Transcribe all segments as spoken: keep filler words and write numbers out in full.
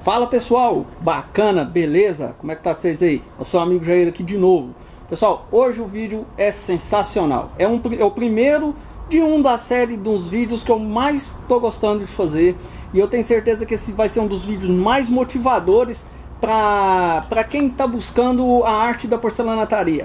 Fala pessoal, bacana, beleza? Como é que tá vocês aí? Eu sou o amigo Jair aqui de novo. Pessoal, hoje o vídeo é sensacional. É, um, é o primeiro de um da série dos vídeos que eu mais tô gostando de fazer. E eu tenho certeza que esse vai ser um dos vídeos mais motivadores para quem tá buscando a arte da porcelanataria.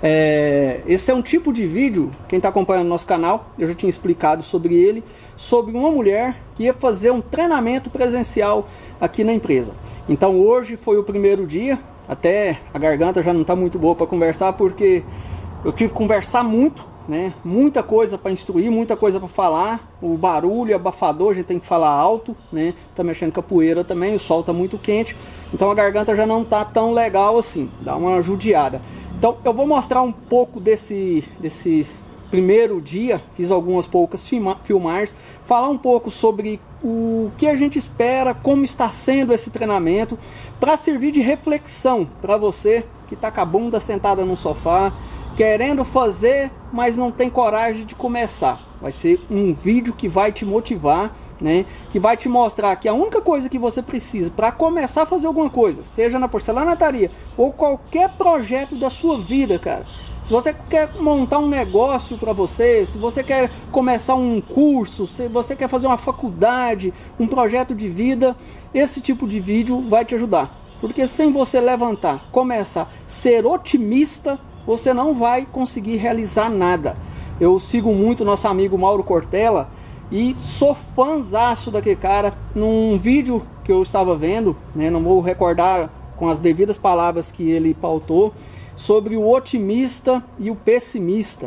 É, esse é um tipo de vídeo, quem está acompanhando o nosso canal, eu já tinha explicado sobre ele, sobre uma mulher que ia fazer um treinamento presencial aqui na empresa. Então hoje foi o primeiro dia, até a garganta já não está muito boa para conversar, porque eu tive que conversar muito, né? Muita coisa para instruir, muita coisa para falar, o barulho, abafador, a gente tem que falar alto, né? Tá mexendo com a poeira também, o sol está muito quente, então a garganta já não está tão legal assim, dá uma judiada. Então eu vou mostrar um pouco desse, desse primeiro dia, fiz algumas poucas filma, filmagens, falar um pouco sobre o que a gente espera, como está sendo esse treinamento, para servir de reflexão para você que está com a bunda sentada no sofá, querendo fazer, mas não tem coragem de começar. Vai ser um vídeo que vai te motivar, né? Que vai te mostrar que a única coisa que você precisa para começar a fazer alguma coisa, seja na porcelanataria ou qualquer projeto da sua vida, cara. Se você quer montar um negócio para você, se você quer começar um curso, se você quer fazer uma faculdade, um projeto de vida, esse tipo de vídeo vai te ajudar. Porque sem você levantar, começar, ser otimista, você não vai conseguir realizar nada. Eu sigo muito nosso amigo Mauro Cortella e sou fãzaço daquele cara. Num vídeo que eu estava vendo, né, não vou recordar com as devidas palavras que ele pautou, sobre o otimista e o pessimista.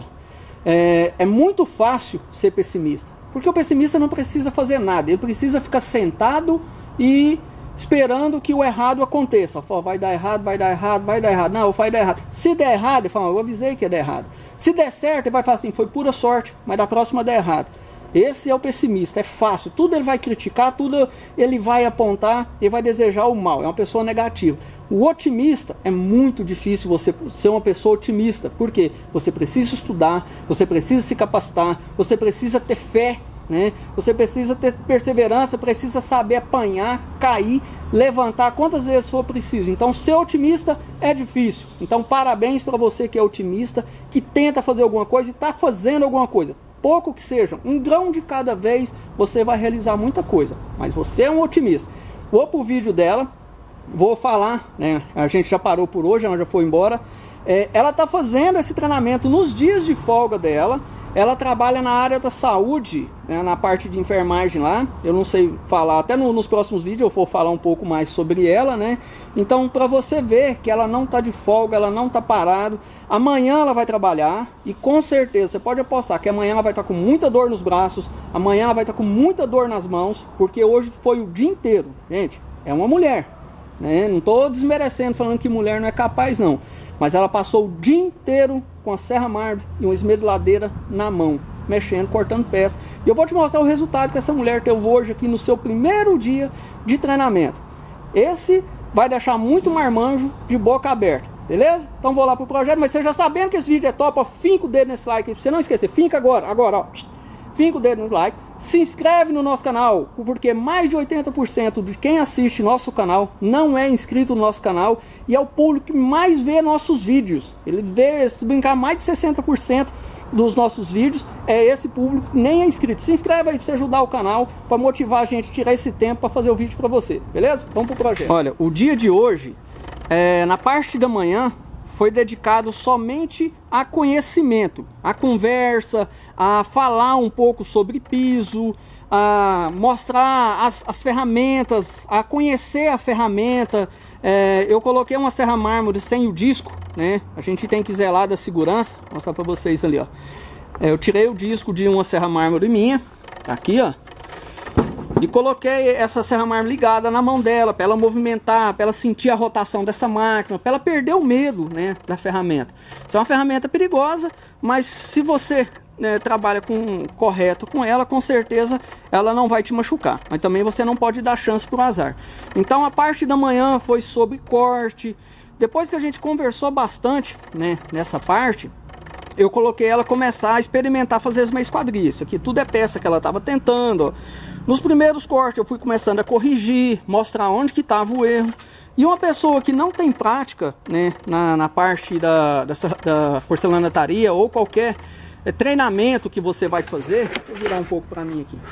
É, é muito fácil ser pessimista, porque o pessimista não precisa fazer nada, ele precisa ficar sentado e esperando que o errado aconteça. Fala, vai dar errado, vai dar errado, vai dar errado. Não, vai dar errado. Se der errado, ele fala, eu avisei que ia dar errado. Se der certo, ele vai falar assim, foi pura sorte, mas da próxima der errado. Esse é o pessimista, é fácil. Tudo ele vai criticar, tudo ele vai apontar, ele vai desejar o mal. É uma pessoa negativa. O otimista, é muito difícil você ser uma pessoa otimista. Por quê? Você precisa estudar, você precisa se capacitar, você precisa ter fé, né? Você precisa ter perseverança, precisa saber apanhar, cair, levantar quantas vezes for preciso. Então ser otimista é difícil. Então parabéns para você que é otimista, que tenta fazer alguma coisa e está fazendo alguma coisa. Pouco que seja, um grão de cada vez, você vai realizar muita coisa. Mas você é um otimista. Vou pro vídeo dela, vou falar, né? A gente já parou por hoje, ela já foi embora. É, ela está fazendo esse treinamento nos dias de folga dela. Ela trabalha na área da saúde, né, na parte de enfermagem lá. Eu não sei falar, até no, nos próximos vídeos eu vou falar um pouco mais sobre ela, né? Então, para você ver que ela não está de folga, ela não está parado. Amanhã ela vai trabalhar e com certeza, você pode apostar que amanhã ela vai estar com muita dor nos braços, amanhã ela vai estar com muita dor nas mãos, porque hoje foi o dia inteiro. Gente, é uma mulher, né? Não estou desmerecendo, falando que mulher não é capaz, não. Mas ela passou o dia inteiro com a serra Marble e uma esmeriladeira na mão, mexendo, cortando peça. E eu vou te mostrar o resultado que essa mulher teve hoje aqui no seu primeiro dia de treinamento. Esse vai deixar muito marmanjo de boca aberta, beleza? Então vou lá pro projeto, mas você já sabendo que esse vídeo é top, ó, finca o dedo nesse like aí, pra você não esquecer. Finca agora, agora, ó. Finca o dedo no like. Se inscreve no nosso canal, porque mais de oitenta por cento de quem assiste nosso canal não é inscrito no nosso canal e é o público que mais vê nossos vídeos. Ele vê, se brincar, mais de sessenta por cento dos nossos vídeos é esse público que nem é inscrito. Se inscreve aí para você ajudar o canal, para motivar a gente a tirar esse tempo para fazer o vídeo para você, beleza? Vamos pro projeto. Olha, o dia de hoje, é, na parte da manhã, foi dedicado somente a conhecimento, a conversa, a falar um pouco sobre piso, a mostrar as, as ferramentas, a conhecer a ferramenta. É, eu coloquei uma serra mármore sem o disco, né? A gente tem que zelar da segurança. Vou mostrar para vocês ali, ó. É, eu tirei o disco de uma serra mármore minha, aqui, ó. E coloquei essa serra mármore ligada na mão dela, para ela movimentar, para ela sentir a rotação dessa máquina, para ela perder o medo, né, da ferramenta. Isso é uma ferramenta perigosa, mas se você, né, trabalha com, correto com ela, com certeza ela não vai te machucar. Mas também você não pode dar chance para o azar. Então a parte da manhã foi sobre corte. Depois que a gente conversou bastante, né, nessa parte, eu coloquei ela começar a experimentar fazer as minhas esquadrias. Isso aqui tudo é peça que ela estava tentando, ó. Nos primeiros cortes eu fui começando a corrigir, mostrar onde que estava o erro. E uma pessoa que não tem prática, né, na, na parte da, dessa, da porcelanataria ou qualquer é, treinamento que você vai fazer, vou virar um pouco para mim aqui,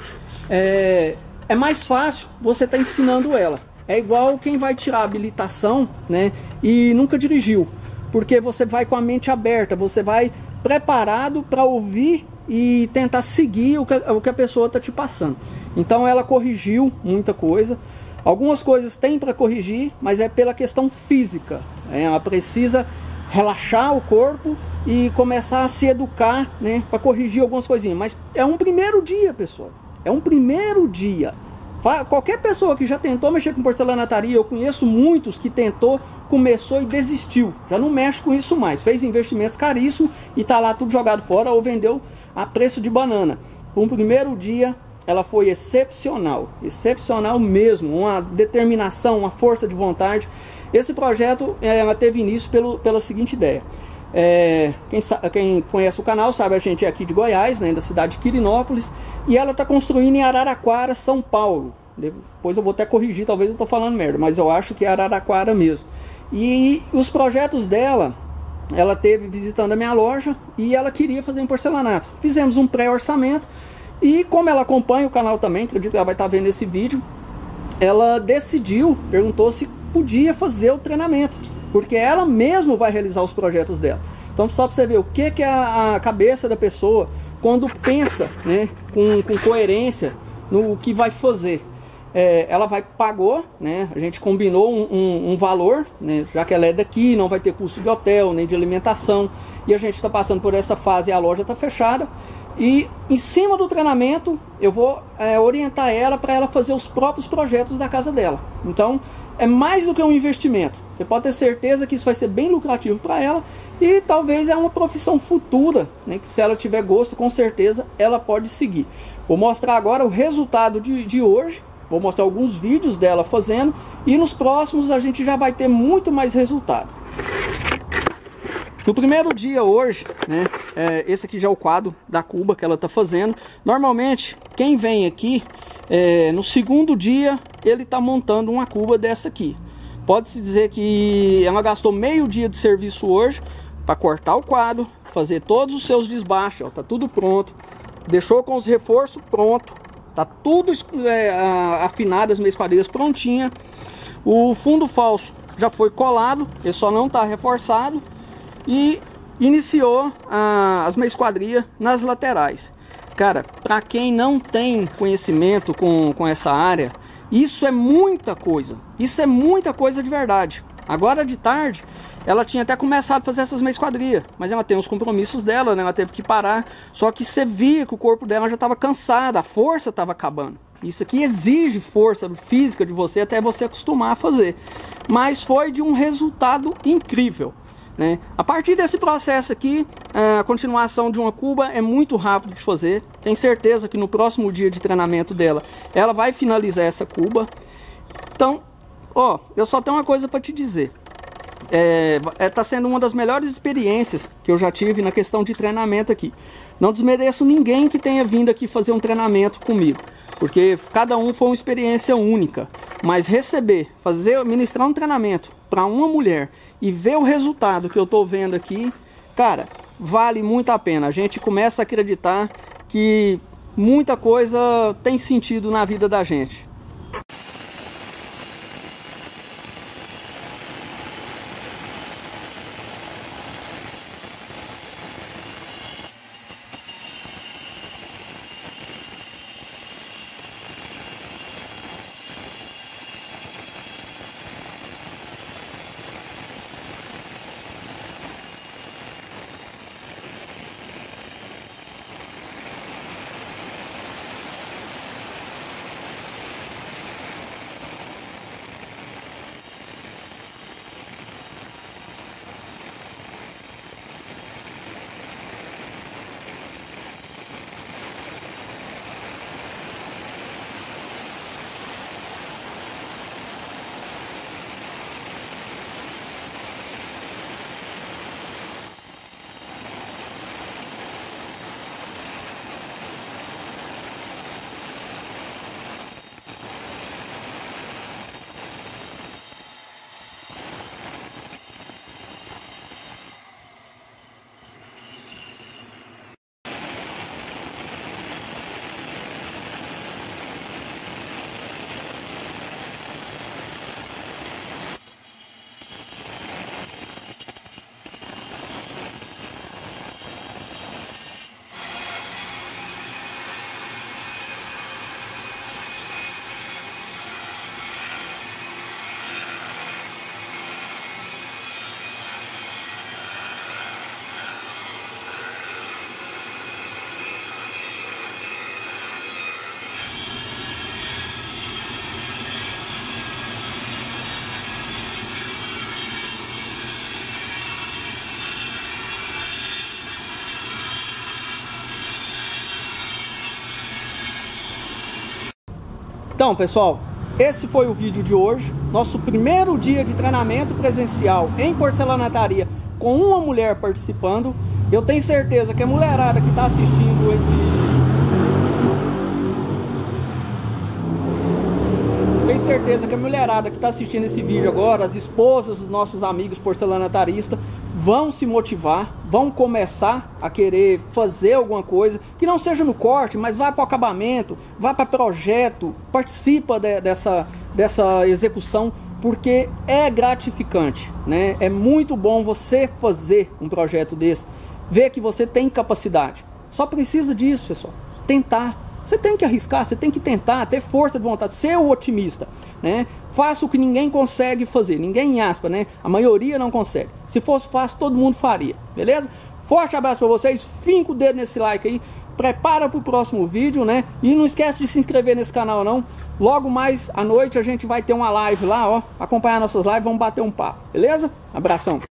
é, é mais fácil você estar tá ensinando ela. É igual quem vai tirar a habilitação, né, e nunca dirigiu, porque você vai com a mente aberta, você vai preparado para ouvir e tentar seguir o que, o que a pessoa está te passando. Então ela corrigiu muita coisa. Algumas coisas tem para corrigir, mas é pela questão física. Ela precisa relaxar o corpo e começar a se educar, né, para corrigir algumas coisinhas. Mas é um primeiro dia, pessoal. É um primeiro dia. Qualquer pessoa que já tentou mexer com porcelanataria, eu conheço muitos que tentou, começou e desistiu. Já não mexe com isso mais. Fez investimentos caríssimos e tá lá tudo jogado fora ou vendeu a preço de banana. Um primeiro dia, ela foi excepcional. Excepcional mesmo. Uma determinação, uma força de vontade. Esse projeto, ela teve início pelo, pela seguinte ideia. É, quem, quem conhece o canal sabe, a gente é aqui de Goiás, né, da cidade de Quirinópolis, e ela está construindo em Araraquara, São Paulo. Depois eu vou até corrigir, talvez eu estou falando merda, mas eu acho que é Araraquara mesmo. E os projetos dela, ela teve visitando a minha loja e ela queria fazer em porcelanato. Fizemos um pré-orçamento e como ela acompanha o canal também, acredito que ela vai estar vendo esse vídeo, ela decidiu, perguntou se podia fazer o treinamento, porque ela mesma vai realizar os projetos dela. Então só para você ver o que, que é a cabeça da pessoa quando pensa, né, com, com coerência no que vai fazer. É, ela vai, pagou, né, a gente combinou um, um, um valor, né, já que ela é daqui, não vai ter custo de hotel, nem de alimentação, e a gente está passando por essa fase e a loja está fechada. E em cima do treinamento eu vou é, orientar ela para ela fazer os próprios projetos da casa dela. Então é mais do que um investimento. Você pode ter certeza que isso vai ser bem lucrativo para ela e talvez é uma profissão futura, né, que se ela tiver gosto, com certeza ela pode seguir. Vou mostrar agora o resultado de, de hoje. Vou mostrar alguns vídeos dela fazendo e nos próximos a gente já vai ter muito mais resultado. No primeiro dia hoje, né, é, esse aqui já é o quadro da cuba que ela está fazendo. Normalmente, quem vem aqui, é, no segundo dia, ele está montando uma cuba dessa aqui. Pode-se dizer que ela gastou meio dia de serviço hoje para cortar o quadro, fazer todos os seus desbaixos, está tudo pronto. Deixou com os reforços pronto, tá tudo é, afinado, as meias quadrilhas prontinha. O fundo falso já foi colado, ele só não está reforçado. E iniciou ah, as meias quadrilhas nas laterais. Cara, para quem não tem conhecimento com, com essa área, isso é muita coisa. Isso é muita coisa de verdade. Agora de tarde, ela tinha até começado a fazer essas meias quadrilhas, mas ela tem os compromissos dela, né? Ela teve que parar. Só que você via que o corpo dela já estava cansado, a força estava acabando. Isso aqui exige força física de você até você acostumar a fazer. Mas foi de um resultado incrível, né? A partir desse processo aqui, a continuação de uma cuba é muito rápido de fazer. Tenho certeza que no próximo dia de treinamento dela, ela vai finalizar essa cuba. Então, ó, eu só tenho uma coisa para te dizer. É, é, tá sendo uma das melhores experiências que eu já tive na questão de treinamento aqui. Não desmereço ninguém que tenha vindo aqui fazer um treinamento comigo, porque cada um foi uma experiência única. Mas receber, fazer, ministrar um treinamento para uma mulher e ver o resultado que eu tô vendo aqui, cara, vale muito a pena. A gente começa a acreditar que muita coisa tem sentido na vida da gente. Então, pessoal, esse foi o vídeo de hoje. Nosso primeiro dia de treinamento presencial em porcelanataria com uma mulher participando. Eu tenho certeza que a mulherada que está assistindo esse... Tenho certeza que a mulherada que está assistindo esse vídeo agora, as esposas dos nossos amigos porcelanataristas, vão se motivar, vão começar a querer fazer alguma coisa, que não seja no corte, mas vá para o acabamento, vá para projeto, participa de, dessa, dessa execução, porque é gratificante, né? É muito bom você fazer um projeto desse, ver que você tem capacidade. Só precisa disso, pessoal, tentar. Você tem que arriscar, você tem que tentar, ter força de vontade, ser o otimista, né? Faça o que ninguém consegue fazer, ninguém em aspa, né? A maioria não consegue. Se fosse fácil, todo mundo faria, beleza? Forte abraço para vocês, finca o dedo nesse like aí, prepara para o próximo vídeo, né? E não esquece de se inscrever nesse canal não. Logo mais à noite a gente vai ter uma live lá, ó, acompanhar nossas lives, vamos bater um papo, beleza? Abração.